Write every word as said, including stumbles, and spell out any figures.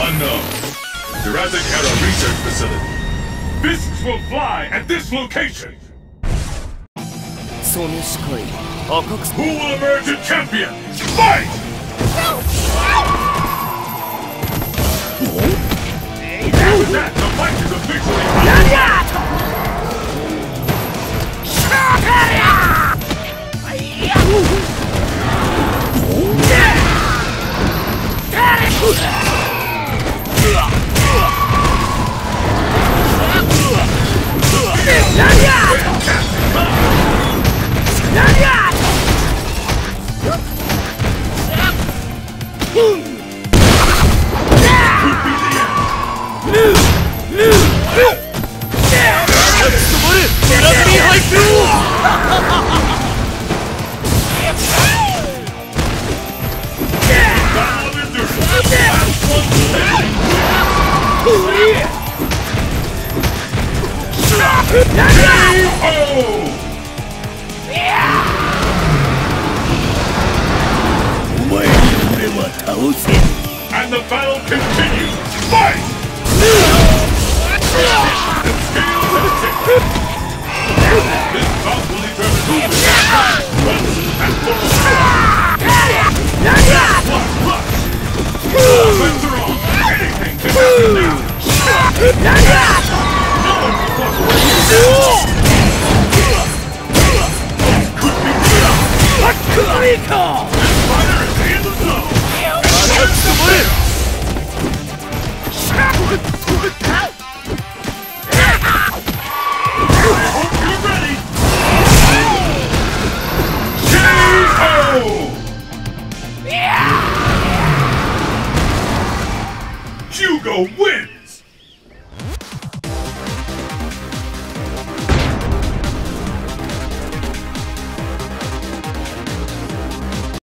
Unknown. Jurassic Era Research Facility. Fists will fly at this location. Who will emerge a champion? Fight! With that, the fight is officially and the battle continues! Fight! This bout will determine who wins. And for offense are on! Anything can happen now! No one can walk away from this! Could be good! This fighter is in the zone! I hope you're ready! K O! Hugo wins!